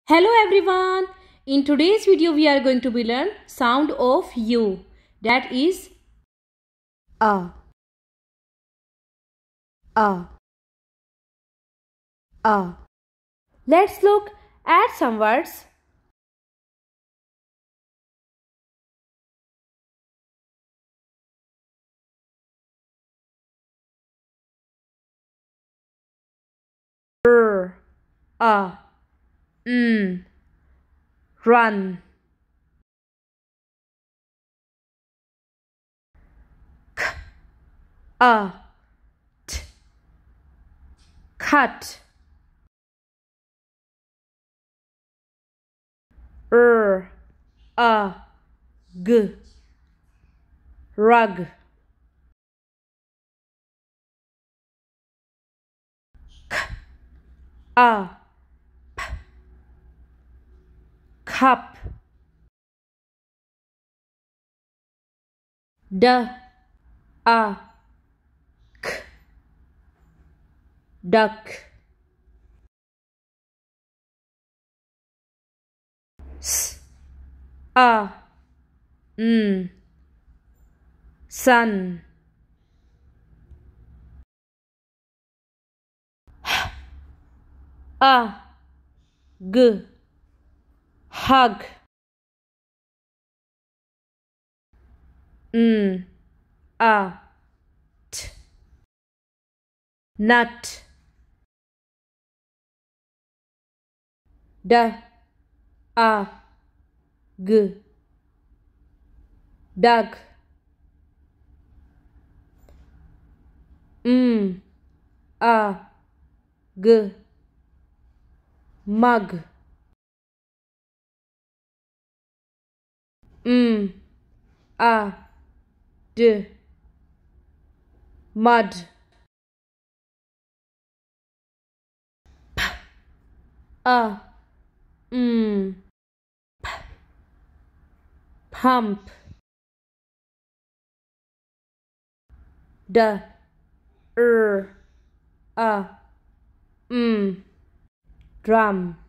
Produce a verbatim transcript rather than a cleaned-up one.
Hello everyone. In today's video we are going to be learn sound of U, that is a a a. Let's look at some words. R a mm run. K a t cut. R a g rug. K a p cup. D a k duck. S a mm sun. H a g hug. N a t nut. D a g dug. M a g mug. M a d mud. P a mm p pump. D r a mm drum.